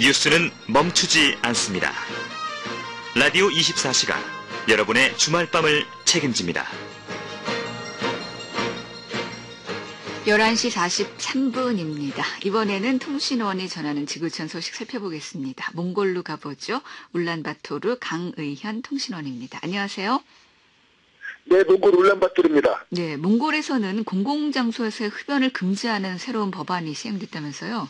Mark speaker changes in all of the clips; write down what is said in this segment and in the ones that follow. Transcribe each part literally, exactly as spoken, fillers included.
Speaker 1: 뉴스는 멈추지 않습니다. 라디오 이십사 시간 여러분의 주말밤을 책임집니다.
Speaker 2: 열한 시 사십삼 분입니다. 이번에는 통신원이 전하는 지구촌 소식 살펴보겠습니다. 몽골로 가보죠. 울란바토르 강의현 통신원입니다. 안녕하세요.
Speaker 3: 네, 몽골 울란바토르입니다.
Speaker 2: 네, 몽골에서는 공공장소에서의 흡연을 금지하는 새로운 법안이 시행됐다면서요?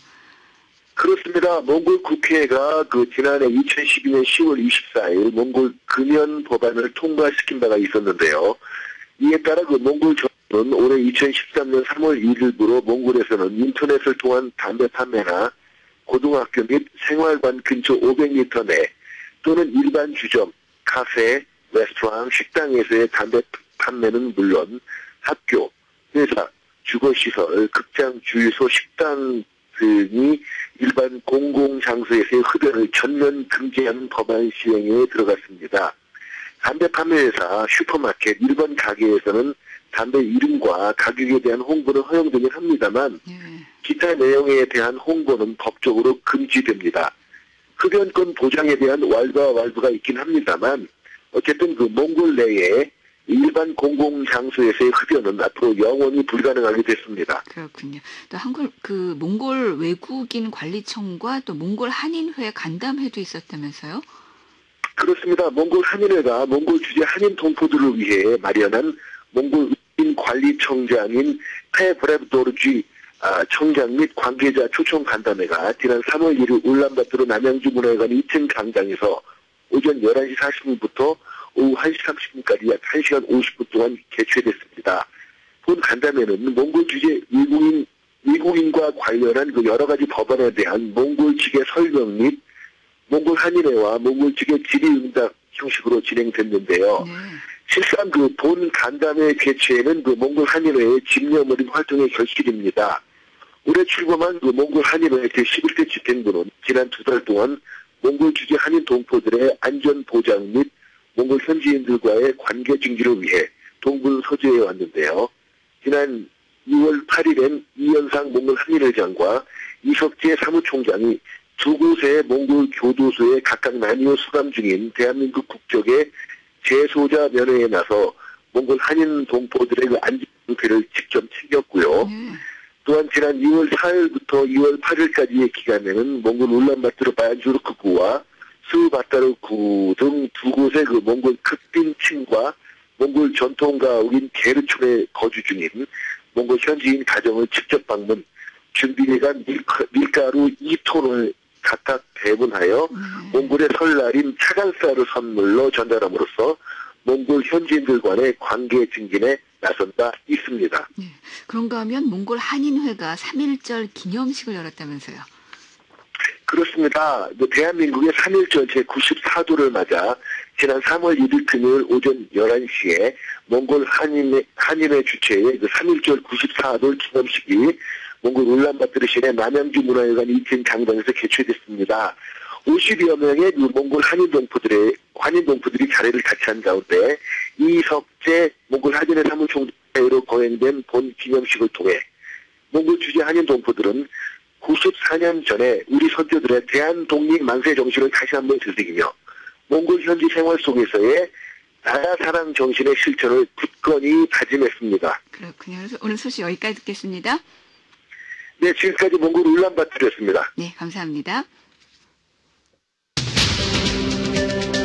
Speaker 3: 그렇습니다. 몽골 국회가 그 지난해 이천십이 년 시월 이십사일 몽골 금연 법안을 통과시킨 바가 있었는데요. 이에 따라 그 몽골 정부는 올해 이천십삼 년 삼월 일일부로 몽골에서는 인터넷을 통한 담배 판매나 고등학교 및 생활관 근처 오백 미터 내 또는 일반 주점, 카페, 레스토랑, 식당에서의 담배 판매는 물론 학교, 회사, 주거시설, 극장, 주유소, 식당 등이 일반 공공장소에서의 흡연을 전면 금지하는 법안 시행에 들어갔습니다. 담배 판매회사, 슈퍼마켓, 일반 가게에서는 담배 이름과 가격에 대한 홍보는 허용되긴 합니다만 기타 내용에 대한 홍보는 법적으로 금지됩니다. 흡연권 보장에 대한 왈가왈부가 있긴 합니다만 어쨌든 그 몽골 내에 일반 공공장소에서의 흡연은 앞으로 영원히 불가능하게 됐습니다.
Speaker 2: 그렇군요. 또 한국 그 몽골 외국인 관리청과 또 몽골 한인회 간담회도 있었다면서요? 그렇습니다.
Speaker 3: 몽골 한인회가 몽골 주재 한인 동포들을 위해 마련한 몽골 외국인 관리청장인 페브레브도르지 청장 및 관계자 초청 간담회가 지난 삼월 일일 울란바토르 남양주 문화회관 이 층 강당에서 오전 열한 시 사십 분부터 오후 한 시 삼십 분까지 약 한 시간 오십 분 동안 개최됐습니다. 본 간담회는 몽골 주재 외국인, 외국인과 관련한 그 여러 가지 법안에 대한 몽골 측의 설명 및 몽골 한인회와 몽골 측의 질의응답 형식으로 진행됐는데요. 네. 실상 그 본 간담회 개최는 그 몽골 한인회의 집념 어린 활동의 결실입니다. 올해 출범한 그 몽골 한인회 제십일 대 집행부는 지난 두 달 동안 몽골 주재 한인 동포들의 안전 보장 및 몽골 현지인들과의 관계 증진을 위해 동분서주해 왔는데요. 지난 이월 팔일엔 이현상 몽골 한인회장과 이석재 사무총장이 두 곳의 몽골 교도소에 각각 나뉘어 수감 중인 대한민국 국적의 재소자 면회에 나서 몽골 한인 동포들의 그 안전 상태를 직접 챙겼고요. 음. 또한 지난 이월 사일부터 이월 팔일까지의 기간에는 몽골 울란바토르 바얀주르크구와 스바타르구 등 두 곳의 그 몽골 극빈층과 몽골 전통가옥인 게르촌에 거주 중인 몽골 현지인 가정을 직접 방문, 준비해간 밀가, 밀가루 이 톤을 각각 배분하여 음. 몽골의 설날인 차간살을 선물로 전달함으로써 몽골 현지인들 간의 관계 증진에 나선 바 있습니다.
Speaker 2: 네. 그런가 하면 몽골 한인회가 삼일절 기념식을 열었다면서요?
Speaker 3: 그렇습니다. 대한민국의 삼일절 제구십사 도를 맞아 지난 삼월 일일 금요일 오전 열한 시에 몽골 한인회, 한인회 주최의 그 삼일절 구십사 돌 기념식이 몽골 울란바토르 시내 남양주 문화회관 이 층 강당에서 개최됐습니다. 오십여 명의 그 몽골 한인 동포들의, 한인 동포들이 자리를 같이 한 가운데 이석재 몽골 한인회 사무총장으로 거행된 본 기념식을 통해 몽골 주재 한인 동포들은 구십사 년 전에 우리 선조들의 대한독립 만세 정신을 다시 한번 되새기며 몽골 현지 생활 속에서의 나라 사랑 정신의 실천을 굳건히 다짐했습니다.
Speaker 2: 그렇군요. 오늘 소식 여기까지 듣겠습니다.
Speaker 3: 네, 지금까지 몽골 울란바토르였습니다.
Speaker 2: 네, 감사합니다.